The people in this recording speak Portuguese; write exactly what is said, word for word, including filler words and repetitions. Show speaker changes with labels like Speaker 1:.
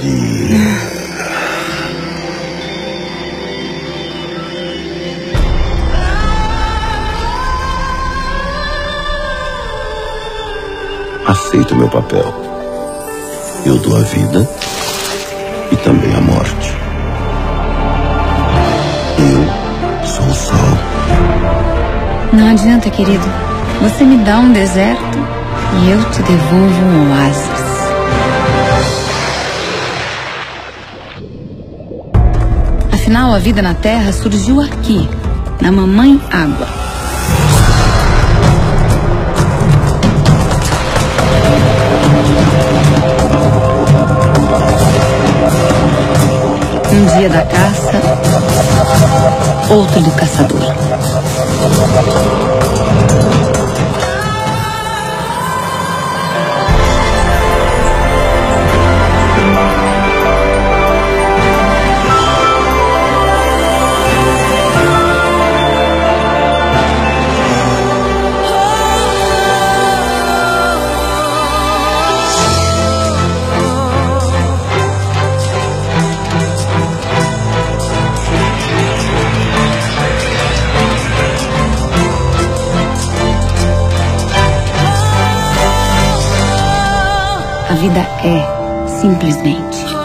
Speaker 1: dia. Aceito o meu papel. Eu dou a vida e também a morte. Eu sou o sol.
Speaker 2: Não adianta, querido. Você me dá um deserto e eu te devolvo um oásis. Afinal, a vida na Terra surgiu aqui, na Mamãe Água. Um dia da caça, outro do caçador. A vida é, simplesmente.